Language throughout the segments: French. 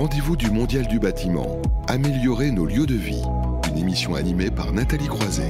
rendez-vous du Mondial du bâtiment. Améliorer nos lieux de vie. Une émission animée par Nathalie Croiset.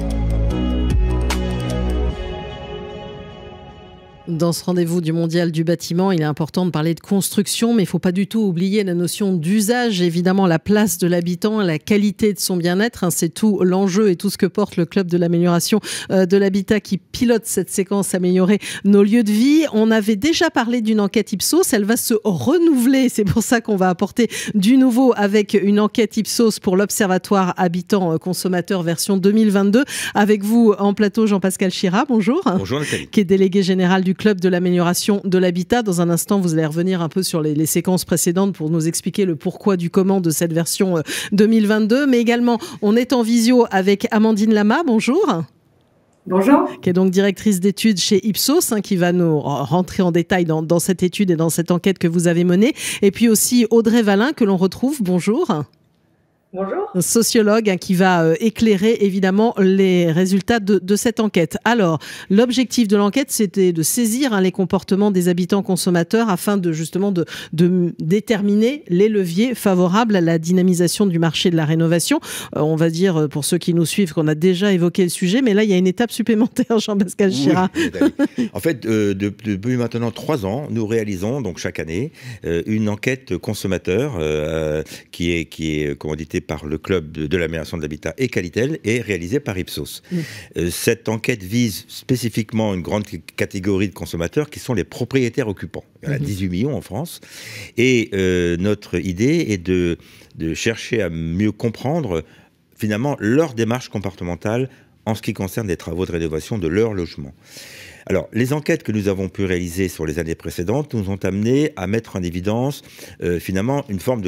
Dans ce rendez-vous du Mondial du bâtiment, il est important de parler de construction, mais il ne faut pas du tout oublier la notion d'usage. Évidemment, la place de l'habitant, la qualité de son bien-être, c'est tout l'enjeu et tout ce que porte le Club de l'amélioration de l'habitat qui pilote cette séquence Améliorer nos lieux de vie. On avait déjà parlé d'une enquête Ipsos, elle va se renouveler. C'est pour ça qu'on va apporter du nouveau avec une enquête Ipsos pour l'Observatoire Habitants Consommateurs version 2022. Avec vous en plateau, Jean-Pascal Chira, bonjour. Bonjour Nathalie. Qui est délégué général du Club de l'amélioration de l'habitat. Dans un instant, vous allez revenir un peu sur les séquences précédentes pour nous expliquer le pourquoi du comment de cette version 2022. Mais également, on est en visio avec Amandine Lama. Bonjour. Bonjour. Qui est donc directrice d'études chez Ipsos, qui va nous rentrer en détail dans cette étude et dans cette enquête que vous avez menée. Et puis aussi Audrey Valin, que l'on retrouve. Bonjour. Bonjour. Sociologue qui va éclairer évidemment les résultats de cette enquête. Alors, l'objectif de l'enquête, c'était de saisir les comportements des habitants consommateurs afin de justement de déterminer les leviers favorables à la dynamisation du marché de la rénovation. On va dire, pour ceux qui nous suivent, qu'on a déjà évoqué le sujet, mais là, il y a une étape supplémentaire, Jean-Pascal Chira. Oui, en fait, depuis maintenant 3 ans, nous réalisons donc chaque année une enquête consommateur qui est commanditée par le Club de l'amélioration de l'habitat et Qualitel et réalisée par Ipsos. Cette enquête vise spécifiquement une grande catégorie de consommateurs qui sont les propriétaires occupants. Il y en a 18 millions en France. Et notre idée est de chercher à mieux comprendre finalement leur démarche comportementale en ce qui concerne les travaux de rénovation de leur logement. Alors, les enquêtes que nous avons pu réaliser sur les années précédentes nous ont amené à mettre en évidence finalement une forme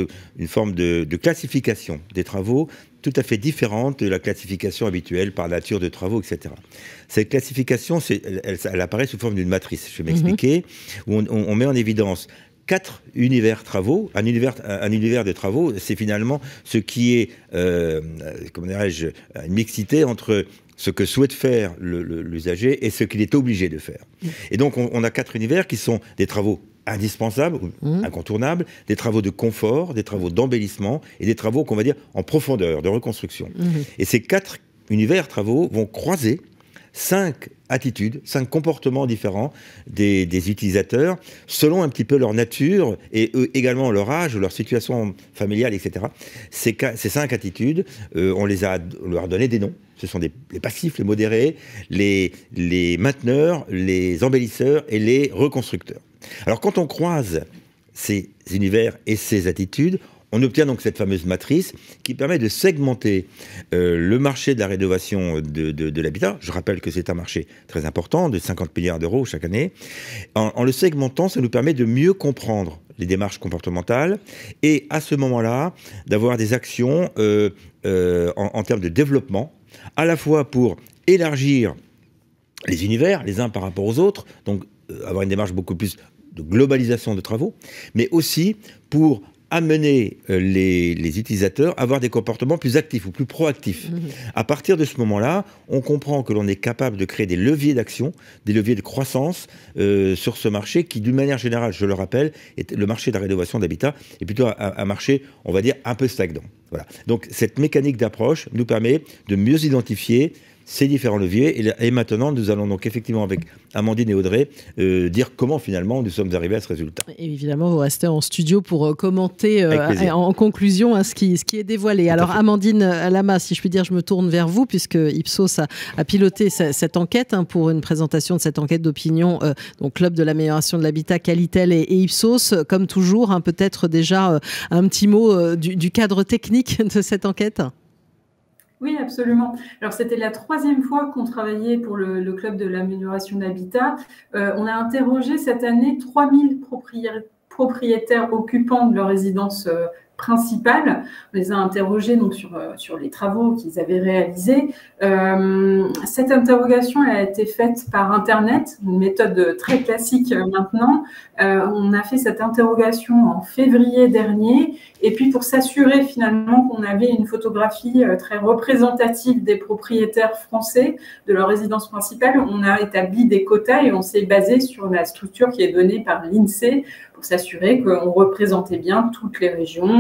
de classification des travaux tout à fait différente de la classification habituelle par nature de travaux, etc. Cette classification, elle apparaît sous forme d'une matrice, je vais m'expliquer, où on met en évidence 4 univers travaux. Un univers de travaux, c'est finalement ce qui est, comment dirais-je, une mixité entre ce que souhaite faire l'usager et ce qu'il est obligé de faire. Et donc, on a 4 univers qui sont des travaux indispensables, incontournables, des travaux de confort, des travaux d'embellissement et des travaux qu'on va dire en profondeur, de reconstruction. Et ces 4 univers travaux vont croiser 5 attitudes, 5 comportements différents des utilisateurs, selon un petit peu leur nature et également leur âge, leur situation familiale, etc. Ces 5 attitudes, on leur a donné des noms. Ce sont les passifs, les modérés, les mainteneurs, les embellisseurs et les reconstructeurs. Alors quand on croise ces univers et ces attitudes, on obtient donc cette fameuse matrice qui permet de segmenter le marché de la rénovation de l'habitat. Je rappelle que c'est un marché très important, de 50 milliards d'euros chaque année. En le segmentant, ça nous permet de mieux comprendre les démarches comportementales et à ce moment-là, d'avoir des actions en termes de développement, à la fois pour élargir les univers, les uns par rapport aux autres, donc avoir une démarche beaucoup plus de globalisation de travaux, mais aussi pour amener les utilisateurs à avoir des comportements plus actifs ou plus proactifs. À partir de ce moment-là, on comprend que l'on est capable de créer des leviers d'action, des leviers de croissance sur ce marché qui, d'une manière générale, je le rappelle, le marché de la rénovation d'habitat est plutôt un marché, on va dire, un peu stagnant. Voilà. Donc cette mécanique d'approche nous permet de mieux identifier ces différents leviers. Et maintenant, nous allons donc effectivement, avec Amandine et Audrey, dire comment finalement nous sommes arrivés à ce résultat. Et évidemment, vous restez en studio pour commenter en conclusion ce qui est dévoilé. Alors Amandine Lama, si je puis dire, je me tourne vers vous, puisque Ipsos a piloté cette enquête pour une présentation de cette enquête d'opinion, donc Club de l'amélioration de l'habitat, Qualitel et Ipsos. Comme toujours, peut-être déjà un petit mot du cadre technique de cette enquête. Oui, absolument. Alors, c'était la 3e fois qu'on travaillait pour le Club de l'amélioration de l'habitat. On a interrogé cette année 3000 propriétaires occupants de leur résidence principale. On les a interrogés donc, sur les travaux qu'ils avaient réalisés. Cette interrogation elle a été faite par Internet, une méthode très classique maintenant. On a fait cette interrogation en février dernier. Et puis, pour s'assurer finalement qu'on avait une photographie très représentative des propriétaires français de leur résidence principale, on a établi des quotas et on s'est basé sur la structure qui est donnée par l'INSEE pour s'assurer qu'on représentait bien toutes les régions,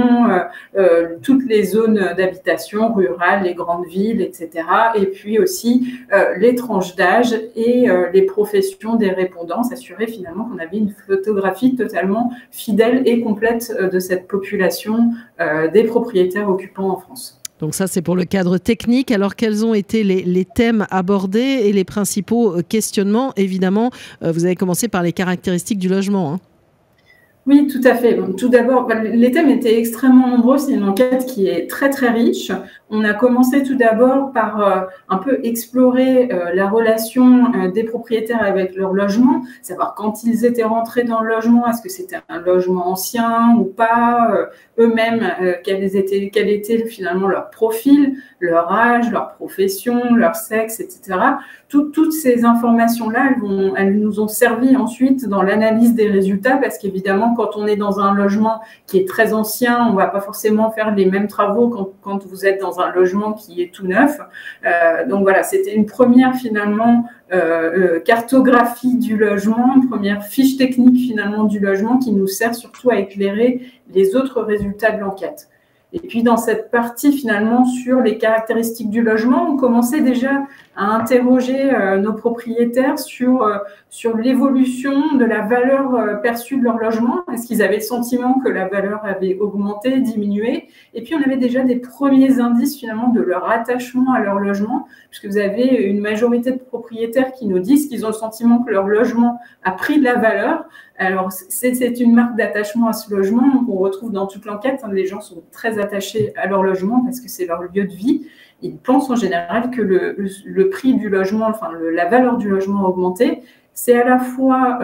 toutes les zones d'habitation rurales, les grandes villes, etc. Et puis aussi les tranches d'âge et les professions des répondants, s'assurer finalement qu'on avait une photographie totalement fidèle et complète de cette population des propriétaires occupants en France. Donc ça, c'est pour le cadre technique. Alors, quels ont été les thèmes abordés et les principaux questionnements? Évidemment, vous avez commencé par les caractéristiques du logement, hein. Oui, tout à fait. Donc, tout d'abord, les thèmes étaient extrêmement nombreux. C'est une enquête qui est très, très riche. On a commencé tout d'abord par un peu explorer la relation des propriétaires avec leur logement, savoir quand ils étaient rentrés dans le logement, est-ce que c'était un logement ancien ou pas, eux-mêmes, quel était finalement leur profil, leur âge, leur profession, leur sexe, etc. Toutes ces informations-là, elles nous ont servi ensuite dans l'analyse des résultats, parce qu'évidemment, quand on est dans un logement qui est très ancien, on ne va pas forcément faire les mêmes travaux quand vous êtes dans un logement qui est tout neuf. Donc voilà, c'était une première finalement cartographie du logement, une première fiche technique finalement du logement qui nous sert surtout à éclairer les autres résultats de l'enquête. Et puis, dans cette partie, finalement, sur les caractéristiques du logement, on commençait déjà à interroger nos propriétaires sur l'évolution de la valeur perçue de leur logement. Est-ce qu'ils avaient le sentiment que la valeur avait augmenté, diminué? Et puis, on avait déjà des premiers indices, finalement, de leur attachement à leur logement, puisque vous avez une majorité de propriétaires qui nous disent qu'ils ont le sentiment que leur logement a pris de la valeur. Alors, c'est une marque d'attachement à ce logement qu'on retrouve dans toute l'enquête. Les gens sont très attachés à leur logement parce que c'est leur lieu de vie. Ils pensent en général que le prix du logement, enfin la valeur du logement a augmenté. C'est à la fois,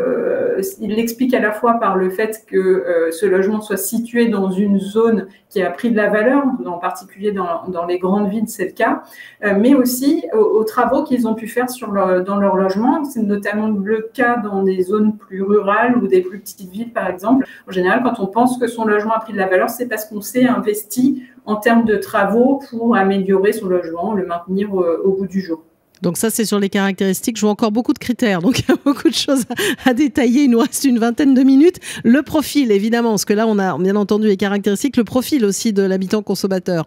il l'explique à la fois par le fait que ce logement soit situé dans une zone qui a pris de la valeur, en particulier dans les grandes villes, c'est le cas, mais aussi aux travaux qu'ils ont pu faire dans leur logement. C'est notamment le cas dans des zones plus rurales ou des plus petites villes, par exemple. En général, quand on pense que son logement a pris de la valeur, c'est parce qu'on s'est investi en termes de travaux pour améliorer son logement, le maintenir au bout du jour. Donc ça, c'est sur les caractéristiques. Je vois encore beaucoup de critères, donc il y a beaucoup de choses à détailler. Il nous reste une vingtaine de minutes. Le profil, évidemment, parce que là, on a bien entendu les caractéristiques, le profil aussi de l'habitant consommateur.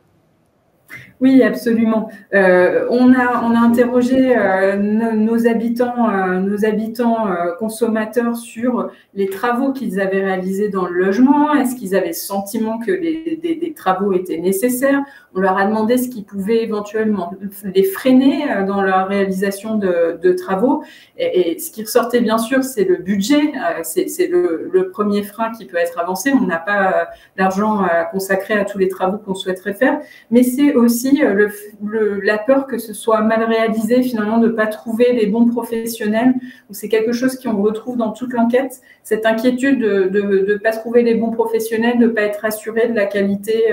Oui, absolument. On a interrogé nos habitants consommateurs sur les travaux qu'ils avaient réalisés dans le logement. Est-ce qu'ils avaient le sentiment que des travaux étaient nécessaires? On leur a demandé ce qui pouvait éventuellement les freiner dans la réalisation de travaux. Et ce qui ressortait, bien sûr, c'est le budget. C'est le premier frein qui peut être avancé. On n'a pas d'argent à consacrer à tous les travaux qu'on souhaiterait faire. Mais c'est aussi la peur que ce soit mal réalisé, finalement, de ne pas trouver les bons professionnels. C'est quelque chose qu'on retrouve dans toute l'enquête, cette inquiétude de ne pas trouver les bons professionnels, de ne pas être assuré de la qualité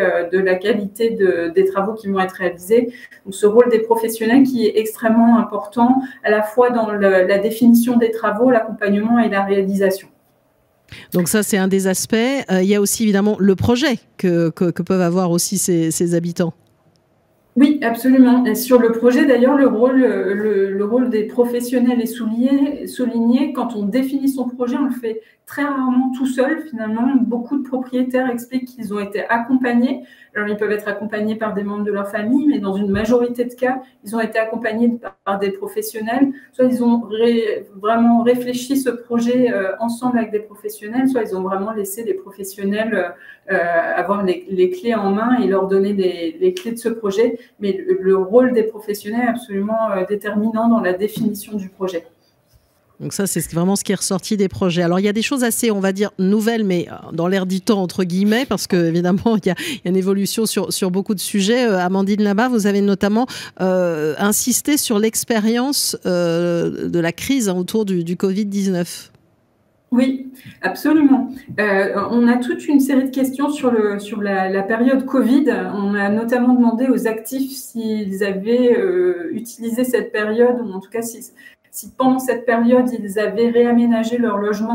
des travaux qui vont être réalisés. Donc, ce rôle des professionnels qui est extrêmement important, à la fois dans la définition des travaux, l'accompagnement et la réalisation. Donc ça, c'est un des aspects. Il y a aussi évidemment le projet que peuvent avoir aussi ces habitants. Oui, absolument. Et sur le projet, d'ailleurs, le rôle des professionnels est souligné. Quand on définit son projet, on le fait très rarement tout seul, finalement. Beaucoup de propriétaires expliquent qu'ils ont été accompagnés. Alors, ils peuvent être accompagnés par des membres de leur famille, mais dans une majorité de cas, ils ont été accompagnés par des professionnels. Soit ils ont vraiment réfléchi ce projet ensemble avec des professionnels, soit ils ont vraiment laissé les professionnels avoir les clés en main et leur donner les clés de ce projet. Mais le rôle des professionnels est absolument déterminant dans la définition du projet. Donc ça, c'est vraiment ce qui est ressorti des projets. Alors, il y a des choses assez, on va dire, nouvelles, mais dans l'air du temps, entre guillemets, parce qu'évidemment, il y a une évolution sur beaucoup de sujets. Amandine Labat, vous avez notamment insisté sur l'expérience de la crise autour du Covid-19. Oui, absolument. On a toute une série de questions sur la période Covid. On a notamment demandé aux actifs s'ils avaient utilisé cette période, ou en tout cas si pendant cette période, ils avaient réaménagé leur logement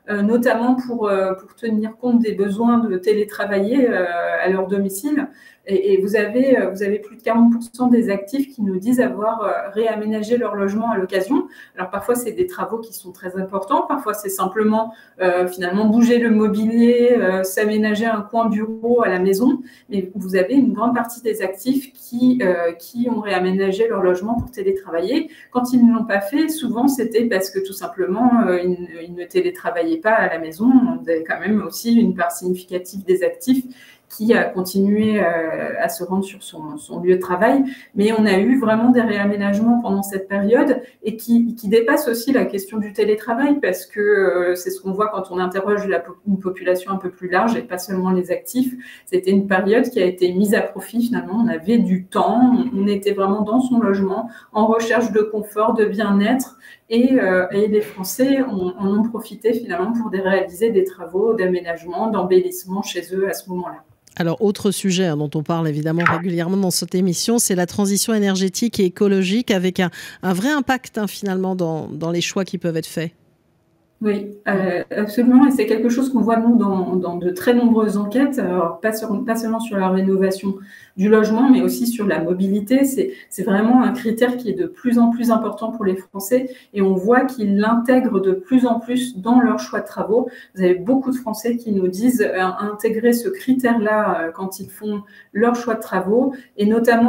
notamment pour tenir compte des besoins de télétravailler à leur domicile. Et vous avez plus de 40% des actifs qui nous disent avoir réaménagé leur logement à l'occasion. Alors parfois, c'est des travaux qui sont très importants. Parfois, c'est simplement finalement bouger le mobilier, s'aménager un coin bureau à la maison. Mais vous avez une grande partie des actifs qui ont réaménagé leur logement pour télétravailler. Quand ils ne l'ont pas fait, souvent, c'était parce que tout simplement, ils ne télétravaillaient pas à la maison. Vous avez quand même aussi une part significative des actifs qui a continué à se rendre sur son lieu de travail. Mais on a eu vraiment des réaménagements pendant cette période et qui dépassent aussi la question du télétravail parce que c'est ce qu'on voit quand on interroge une population un peu plus large et pas seulement les actifs. C'était une période qui a été mise à profit finalement. On avait du temps, on était vraiment dans son logement, en recherche de confort, de bien-être. Et les Français en ont profité finalement pour réaliser des travaux d'aménagement, d'embellissement chez eux à ce moment-là. Alors, autre sujet dont on parle évidemment régulièrement dans cette émission, c'est la transition énergétique et écologique avec un vrai impact finalement dans les choix qui peuvent être faits. Oui, absolument. Et c'est quelque chose qu'on voit, nous, dans de très nombreuses enquêtes. Alors, pas seulement sur la rénovation du logement, mais aussi sur la mobilité. C'est vraiment un critère qui est de plus en plus important pour les Français. Et on voit qu'ils l'intègrent de plus en plus dans leur choix de travaux. Vous avez beaucoup de Français qui nous disent intégrer ce critère-là quand ils font leur choix de travaux. Et notamment,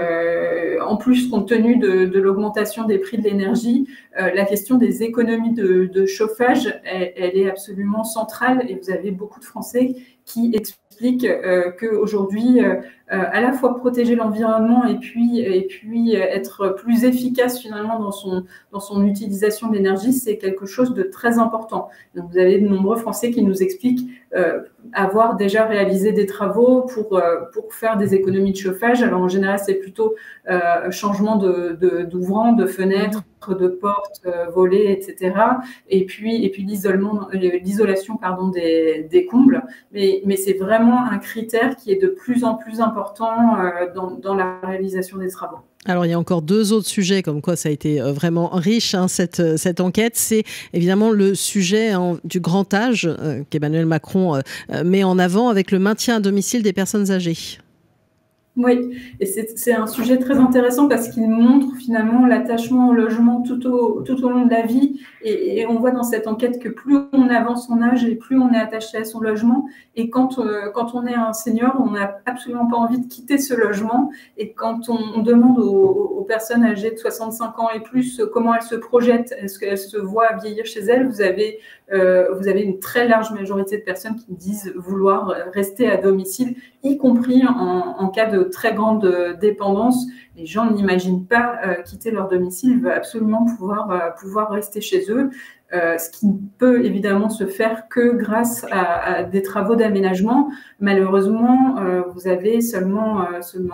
en plus, compte tenu de l'augmentation des prix de l'énergie, la question des économies de chauffage, elle est absolument centrale et vous avez beaucoup de Français qui expliquent qu'aujourd'hui, à la fois protéger l'environnement et puis être plus efficace finalement dans son utilisation de l'énergie, c'est quelque chose de très important. Donc, vous avez de nombreux Français qui nous expliquent avoir déjà réalisé des travaux pour faire des économies de chauffage. Alors en général, c'est plutôt changement d'ouvrants, de fenêtres, de portes, volets, etc. Et puis l'isolation des combles. Mais c'est vraiment un critère qui est de plus en plus important dans la réalisation des travaux. Alors, il y a encore deux autres sujets, comme quoi ça a été vraiment riche, cette enquête. C'est évidemment le sujet du grand âge qu'Emmanuel Macron met en avant avec le maintien à domicile des personnes âgées. Oui, et c'est un sujet très intéressant parce qu'il montre finalement l'attachement au logement tout au long de la vie. Et on voit dans cette enquête que plus on avance en âge et plus on est attaché à son logement. Et quand on est un senior, on n'a absolument pas envie de quitter ce logement. Et quand on demande aux personnes âgées de 65 ans et plus comment elles se projettent, est-ce qu'elles se voient vieillir chez elles, vous avez une très large majorité de personnes qui disent vouloir rester à domicile, y compris en cas de très grande dépendance. Les gens n'imaginent pas quitter leur domicile, ils veulent absolument pouvoir rester chez eux, ce qui ne peut évidemment se faire que grâce à des travaux d'aménagement. Malheureusement, vous avez seulement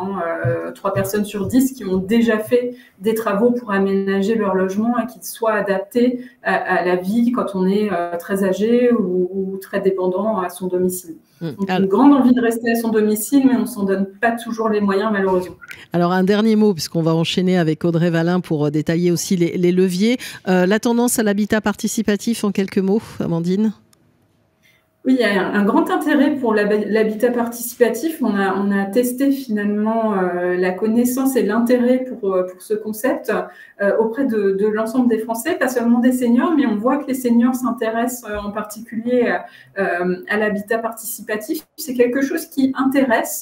3 personnes sur 10 qui ont déjà fait des travaux pour aménager leur logement et qu'ils soient adaptés à la vie quand on est très âgé ou très dépendant à son domicile. Donc, une grande envie de rester à son domicile, mais on ne s'en donne pas toujours les moyens, malheureusement. Alors, un dernier mot, puisqu'on va enchaîner avec Audrey Vallin pour détailler aussi les leviers. La tendance à l'habitat participatif, en quelques mots, Amandine ? Oui, il y a un grand intérêt pour l'habitat participatif. On a testé finalement la connaissance et l'intérêt pour ce concept auprès de l'ensemble des Français, pas seulement des seniors, mais on voit que les seniors s'intéressent en particulier à l'habitat participatif. C'est quelque chose qui intéresse.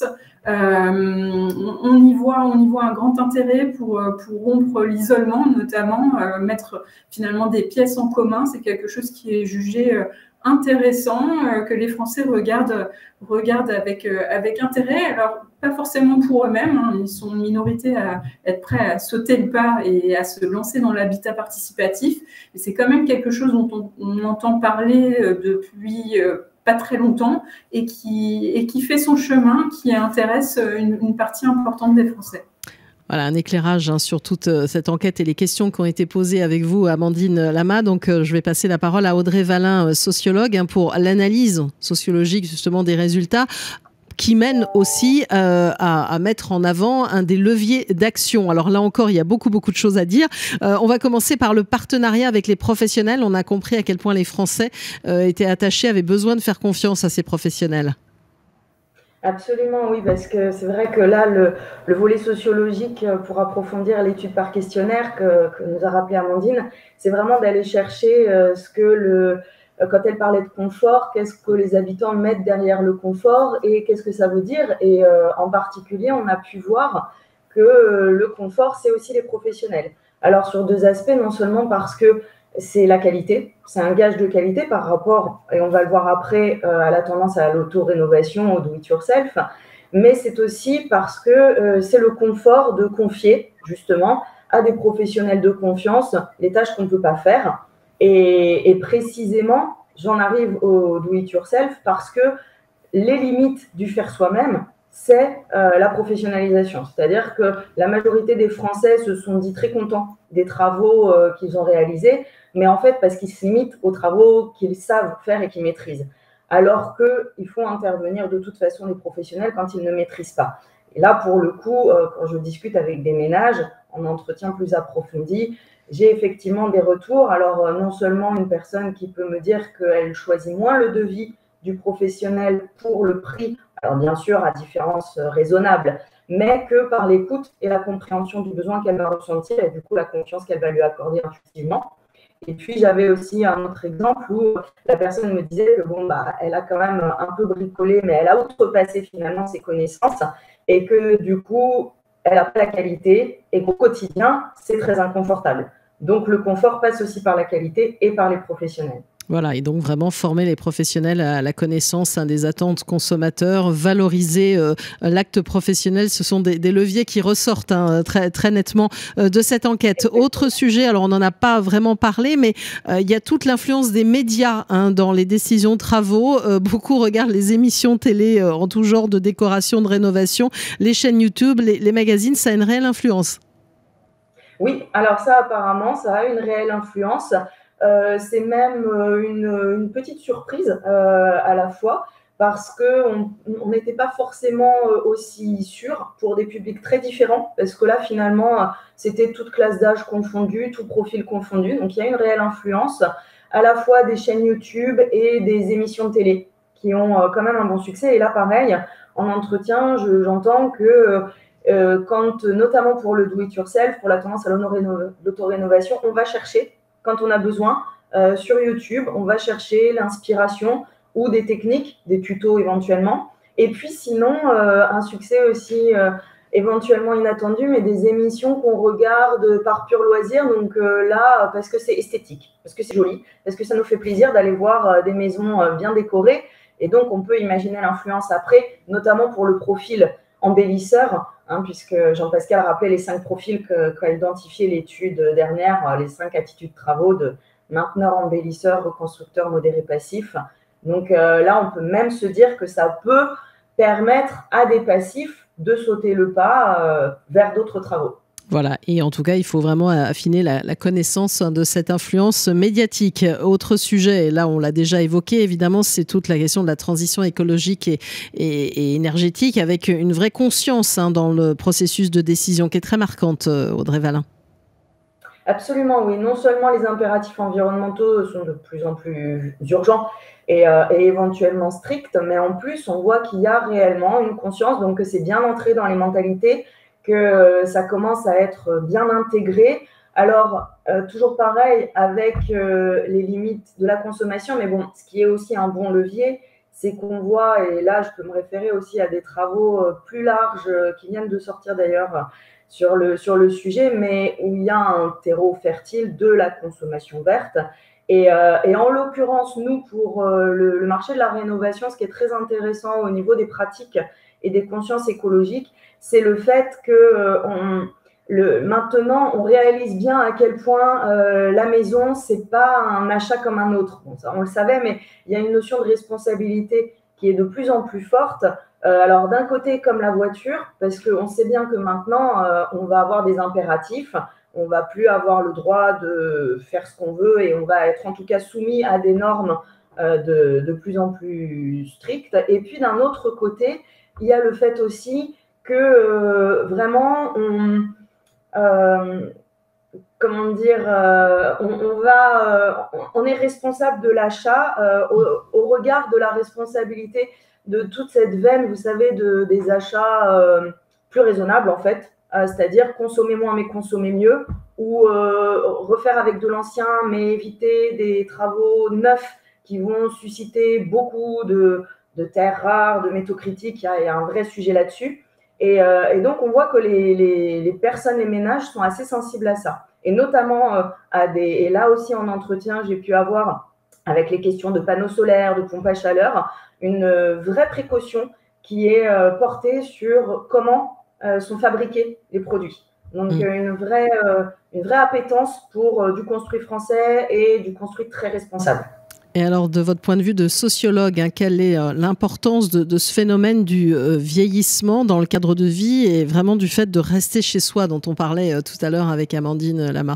On y voit un grand intérêt pour rompre l'isolement, notamment mettre finalement des pièces en commun. C'est quelque chose qui est jugé intéressant, que les Français regardent avec intérêt. Alors, pas forcément pour eux-mêmes, ils sont une minorité à être prêts à sauter le pas et à se lancer dans l'habitat participatif. Mais c'est quand même quelque chose dont on entend parler depuis pas très longtemps et qui fait son chemin, qui intéresse une partie importante des Français. Voilà, un éclairage sur toute cette enquête et les questions qui ont été posées avec vous, Amandine Lama. Donc, je vais passer la parole à Audrey Vallin, sociologue, pour l'analyse sociologique justement des résultats. qui mène aussi à mettre en avant un des leviers d'action. Alors là encore, il y a beaucoup de choses à dire. On va commencer par le partenariat avec les professionnels. On a compris à quel point les Français étaient attachés, avaient besoin de faire confiance à ces professionnels. Absolument, oui, parce que c'est vrai que là, le volet sociologique, pour approfondir l'étude par questionnaire que nous a rappelé Amandine, c'est vraiment d'aller chercher ce que quand elle parlait de confort, qu'est-ce que les habitants mettent derrière le confort et qu'est-ce que ça veut dire. Et en particulier, on a pu voir que le confort, c'est aussi les professionnels. Alors sur deux aspects, non seulement parce que c'est la qualité, c'est un gage de qualité par rapport, et on va le voir après, à la tendance à l'auto-rénovation, au do-it-yourself, mais c'est aussi parce que c'est le confort de confier justement à des professionnels de confiance les tâches qu'on ne peut pas faire. Et précisément, j'en arrive au do-it-yourself parce que les limites du faire soi-même, c'est la professionnalisation. C'est-à-dire que la majorité des Français se sont dit très contents des travaux qu'ils ont réalisés, mais en fait parce qu'ils se limitent aux travaux qu'ils savent faire et qu'ils maîtrisent. Alors qu'il faut intervenir de toute façon les professionnels quand ils ne maîtrisent pas. Et là, pour le coup, quand je discute avec des ménages, en entretien plus approfondi, j'ai effectivement des retours. Alors, non seulement une personne qui peut me dire qu'elle choisit moins le devis du professionnel pour le prix, alors bien sûr à différence raisonnable, mais que par l'écoute et la compréhension du besoin qu'elle va ressentir et du coup la confiance qu'elle va lui accorder intuitivement. Et puis j'avais aussi un autre exemple où la personne me disait que elle a quand même un peu bricolé, mais elle a outrepassé finalement ses connaissances et que du coup elle n'a pas la qualité et qu'au quotidien c'est très inconfortable. Donc le confort passe aussi par la qualité et par les professionnels. Voilà, et donc vraiment former les professionnels à la connaissance des attentes consommateurs, valoriser l'acte professionnel, ce sont des leviers qui ressortent très nettement de cette enquête. Autre sujet, alors on n'en a pas vraiment parlé, mais il y a toute l'influence des médias dans les décisions de travaux. Beaucoup regardent les émissions télé en tout genre de décoration, de rénovation, les chaînes YouTube, les magazines, ça a une réelle influence. Oui, alors ça apparemment, ça a une réelle influence. C'est même une petite surprise à la fois parce qu'on n'était pas forcément aussi sûr pour des publics très différents parce que là finalement c'était toute classe d'âge confondue, tout profil confondu, donc il y a une réelle influence à la fois des chaînes YouTube et des émissions de télé qui ont quand même un bon succès. Et là pareil, en entretien, j'entends que quand notamment pour le do-it-yourself, pour la tendance à l'autorénovation, on va chercher quand on a besoin, sur YouTube, on va chercher l'inspiration ou des techniques, des tutos éventuellement. Et puis sinon, un succès aussi éventuellement inattendu, mais des émissions qu'on regarde par pur loisir. Donc là, parce que c'est esthétique, parce que c'est joli, parce que ça nous fait plaisir d'aller voir des maisons bien décorées. Et donc, on peut imaginer l'influence après, notamment pour le profil embellisseur, puisque Jean-Pascal rappelait les 5 profils qu'a identifié l'étude dernière, les 5 attitudes de travaux de mainteneur, embellisseur, reconstructeur, modéré, passif. Donc là, on peut même se dire que ça peut permettre à des passifs de sauter le pas vers d'autres travaux. Voilà, et en tout cas, il faut vraiment affiner la connaissance de cette influence médiatique. Autre sujet, là on l'a déjà évoqué, évidemment, c'est toute la question de la transition écologique et énergétique, avec une vraie conscience dans le processus de décision qui est très marquante, Audrey Vallin. Absolument, oui. Non seulement les impératifs environnementaux sont de plus en plus urgents et éventuellement stricts, mais en plus, on voit qu'il y a réellement une conscience, donc que c'est bien entré dans les mentalités, que ça commence à être bien intégré. Alors, toujours pareil, avec les limites de la consommation, mais bon, ce qui est aussi un bon levier, c'est qu'on voit, et là, je peux me référer aussi à des travaux plus larges qui viennent de sortir d'ailleurs sur le sujet, mais où il y a un terreau fertile de la consommation verte. Et en l'occurrence, nous, pour le marché de la rénovation, ce qui est très intéressant au niveau des pratiques et des consciences écologiques, c'est le fait que maintenant, on réalise bien à quel point la maison, c'est pas un achat comme un autre. Bon, ça, on le savait, mais il y a une notion de responsabilité qui est de plus en plus forte. Alors, d'un côté, comme la voiture, parce qu'on sait bien que maintenant, on va avoir des impératifs, on ne va plus avoir le droit de faire ce qu'on veut et on va être en tout cas soumis à des normes de plus en plus strictes. Et puis, d'un autre côté, il y a le fait aussi que vraiment comment dire, on est responsable de l'achat au regard de la responsabilité de toute cette veine, vous savez, des achats plus raisonnables en fait, c'est-à-dire consommer moins mais consommer mieux, ou refaire avec de l'ancien mais éviter des travaux neufs qui vont susciter beaucoup de terres rares, de métaux critiques. Il y a un vrai sujet là-dessus. Et donc, on voit que les personnes, les ménages sont assez sensibles à ça. Et notamment, et là aussi en entretien, j'ai pu avoir, avec les questions de panneaux solaires, de pompes à chaleur, une vraie précaution qui est portée sur comment sont fabriqués les produits. Donc, une vraie appétence pour du construit français et du construit très responsable. Et alors, de votre point de vue de sociologue, quelle est l'importance de ce phénomène du vieillissement dans le cadre de vie et vraiment du fait de rester chez soi, dont on parlait tout à l'heure avec Amandine Lama?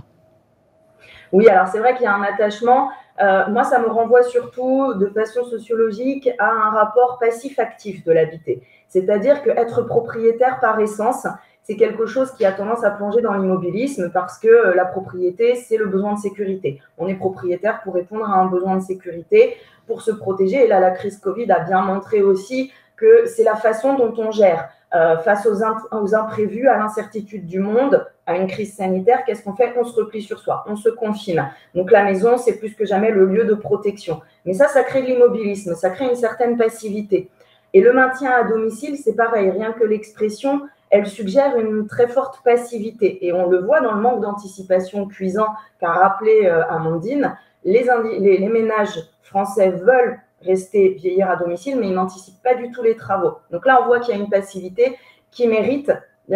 Oui, alors c'est vrai qu'il y a un attachement. Moi, ça me renvoie surtout de façon sociologique à un rapport passif-actif de l'habité. C'est-à-dire qu'être propriétaire par essence, c'est quelque chose qui a tendance à plonger dans l'immobilisme parce que la propriété, c'est le besoin de sécurité. On est propriétaire pour répondre à un besoin de sécurité, pour se protéger. Et là, la crise Covid a bien montré aussi que c'est la façon dont on gère. Face aux imprévus, à l'incertitude du monde, à une crise sanitaire, qu'est-ce qu'on fait? On se replie sur soi, on se confine. Donc la maison, c'est plus que jamais le lieu de protection. Mais ça crée de l'immobilisme, ça crée une certaine passivité. Et le maintien à domicile, c'est pareil, rien que l'expression, elle suggère une très forte passivité. Et on le voit dans le manque d'anticipation cuisant qu'a rappelé Amandine. Les ménages français veulent rester vieillir à domicile, mais ils n'anticipent pas du tout les travaux. Donc là, on voit qu'il y a une passivité qui mérite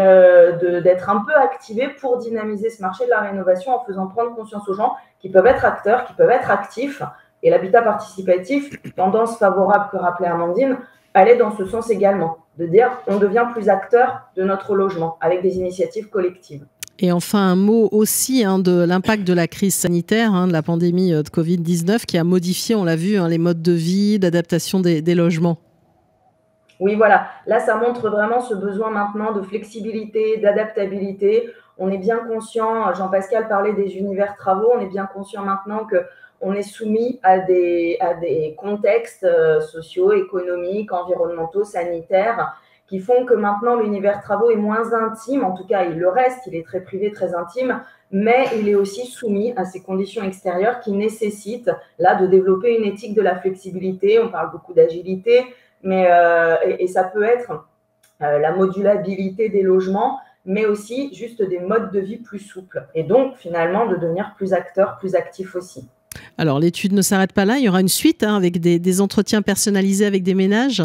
d'être un peu activée pour dynamiser ce marché de la rénovation en faisant prendre conscience aux gens qui peuvent être acteurs, qui peuvent être actifs. Et l'habitat participatif, tendance favorable que rappelait Amandine, allait dans ce sens également, de dire on devient plus acteur de notre logement avec des initiatives collectives. Et enfin, un mot aussi de l'impact de la crise sanitaire, de la pandémie de Covid-19 qui a modifié, on l'a vu, les modes de vie, d'adaptation des logements. Oui, voilà. Là, ça montre vraiment ce besoin maintenant de flexibilité, d'adaptabilité. On est bien conscient, Jean-Pascal parlait des univers travaux, on est bien conscient maintenant qu'on est soumis à des contextes sociaux, économiques, environnementaux, sanitaires, qui font que maintenant l'univers travaux est moins intime, en tout cas il le reste, il est très privé, très intime, mais il est aussi soumis à ces conditions extérieures qui nécessitent là de développer une éthique de la flexibilité. On parle beaucoup d'agilité, mais et ça peut être la modulabilité des logements, mais aussi juste des modes de vie plus souples, et donc finalement de devenir plus acteur, plus actif aussi. Alors l'étude ne s'arrête pas là, il y aura une suite avec des entretiens personnalisés avec des ménages.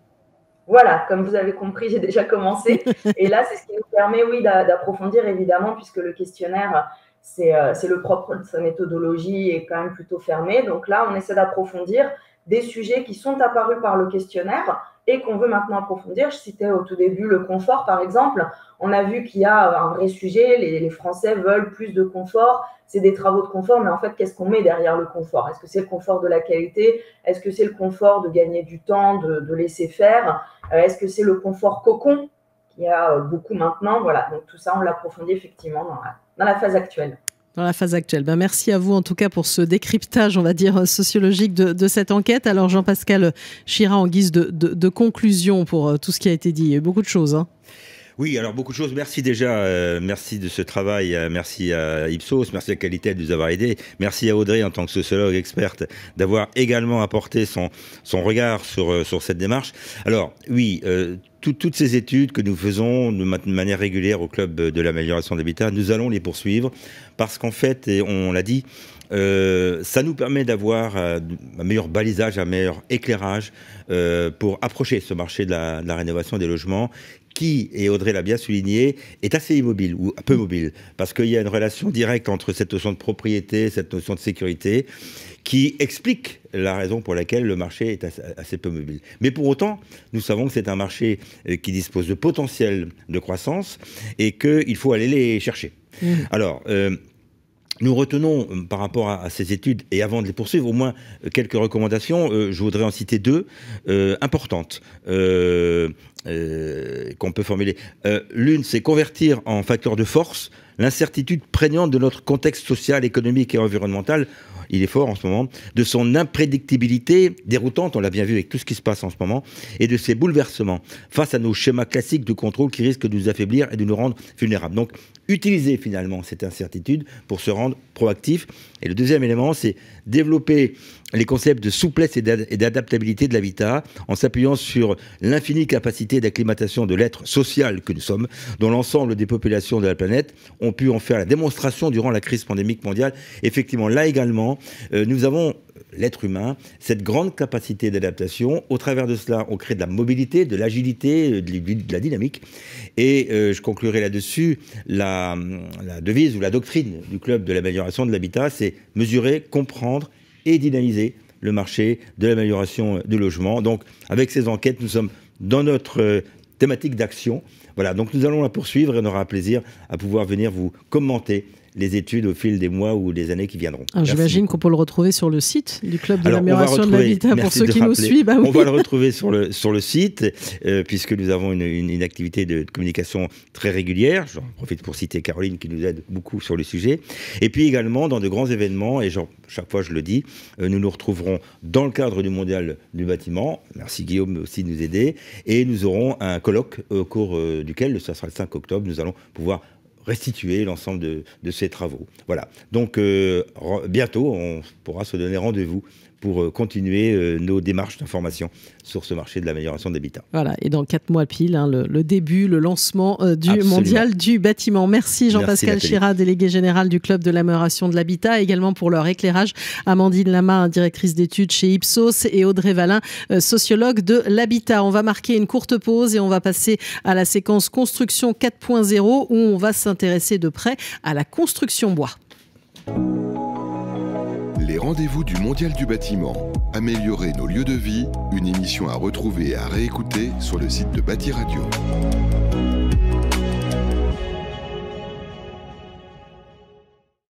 Voilà, comme vous avez compris, j'ai déjà commencé. Et là, c'est ce qui nous permet, oui, d'approfondir, évidemment, puisque le questionnaire, c'est le propre de sa méthodologie est quand même plutôt fermé. Donc là, on essaie d'approfondir des sujets qui sont apparus par le questionnaire et qu'on veut maintenant approfondir. Je citais au tout début le confort, par exemple. On a vu qu'il y a un vrai sujet. Les Français veulent plus de confort. C'est des travaux de confort, mais en fait, qu'est-ce qu'on met derrière le confort? Est-ce que c'est le confort de la qualité? Est-ce que c'est le confort de gagner du temps, de laisser faire? Est-ce que c'est le confort cocon qu'il y a beaucoup maintenant? Voilà, donc tout ça, on l'approfondit effectivement dans la phase actuelle. Dans la phase actuelle. Merci à vous en tout cas pour ce décryptage, on va dire, sociologique de cette enquête. Alors Jean-Pascal Chira, en guise de conclusion pour tout ce qui a été dit, il y a eu beaucoup de choses. Oui, alors beaucoup de choses. Merci déjà, merci de ce travail, merci à Ipsos, merci à Qualitel de nous avoir aidés, merci à Audrey en tant que sociologue experte d'avoir également apporté son regard sur cette démarche. Alors oui, toutes ces études que nous faisons de manière régulière au Club de l'amélioration de l'habitat, nous allons les poursuivre parce qu'en fait, et on l'a dit, ça nous permet d'avoir un meilleur balisage, un meilleur éclairage pour approcher ce marché de la rénovation des logements qui, et Audrey l'a bien souligné, est assez immobile ou peu mobile, parce qu'il y a une relation directe entre cette notion de propriété, cette notion de sécurité, qui explique la raison pour laquelle le marché est assez peu mobile. Mais pour autant, nous savons que c'est un marché qui dispose de potentiel de croissance et qu'il faut aller les chercher. Alors, nous retenons par rapport à ces études, et avant de les poursuivre, au moins quelques recommandations. Je voudrais en citer deux importantes qu'on peut formuler. L'une, c'est convertir en facteur de force l'incertitude prégnante de notre contexte social, économique et environnemental. Il est fort en ce moment, de son imprédictibilité déroutante, on l'a bien vu avec tout ce qui se passe en ce moment, et de ses bouleversements face à nos schémas classiques de contrôle qui risquent de nous affaiblir et de nous rendre vulnérables. Donc, utiliser finalement cette incertitude pour se rendre proactif. Et le deuxième élément, c'est développer les concepts de souplesse et d'adaptabilité de l'habitat en s'appuyant sur l'infinie capacité d'acclimatation de l'être social que nous sommes, dont l'ensemble des populations de la planète ont pu en faire la démonstration durant la crise pandémique mondiale. Effectivement, là également, nous avons, l'être humain, cette grande capacité d'adaptation. Au travers de cela, on crée de la mobilité, de l'agilité, de la dynamique. Et je conclurai là-dessus, la devise ou la doctrine du club de l'amélioration de l'habitat, c'est mesurer, comprendre et dynamiser le marché de l'amélioration du logement. Donc, avec ces enquêtes, nous sommes dans notre thématique d'action. Voilà, donc nous allons la poursuivre et on aura un plaisir à pouvoir venir vous commenter les études au fil des mois ou des années qui viendront. J'imagine qu'on peut le retrouver sur le site du Club de l'amélioration de l'habitat pour ceux qui nous suivent. On va le retrouver sur le site, puisque nous avons une activité de communication très régulière. J'en profite pour citer Caroline qui nous aide beaucoup sur le sujet. Et puis également dans de grands événements, et chaque fois je le dis, nous nous retrouverons dans le cadre du Mondial du bâtiment. Merci Guillaume aussi de nous aider. Et nous aurons un colloque au cours duquel, ce sera le 5 octobre, nous allons pouvoir restituer l'ensemble de ces travaux. Voilà. Donc, bientôt, on pourra se donner rendez-vous pour continuer nos démarches d'information sur ce marché de l'amélioration de l'habitat. Voilà, et dans 4 mois pile, le début, le lancement du Mondial du bâtiment. Merci Jean-Pascal Chira, délégué général du Club de l'amélioration de l'habitat, également pour leur éclairage. Amandine Lama, directrice d'études chez Ipsos, et Audrey Valin, sociologue de l'habitat. On va marquer une courte pause et on va passer à la séquence construction 4.0 où on va s'intéresser de près à la construction bois. Les rendez-vous du Mondial du bâtiment. Améliorer nos lieux de vie, une émission à retrouver et à réécouter sur le site de Bâti Radio.